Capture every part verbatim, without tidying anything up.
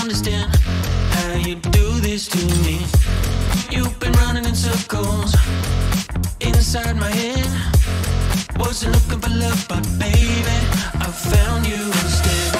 understand how you do this to me. You've been running in circles inside my head. Wasn't looking for love, but baby, I found you instead.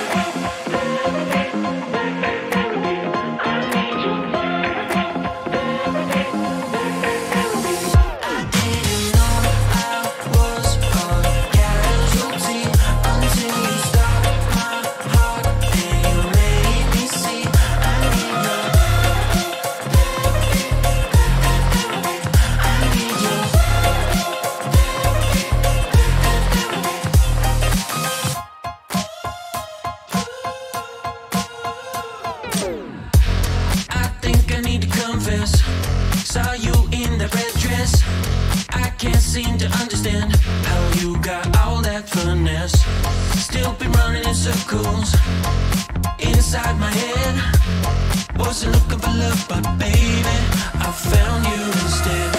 Saw you in that red dress. I can't seem to understand how you got all that finesse. Still been running in circles inside my head. Wasn't looking for love, but baby, I found you instead.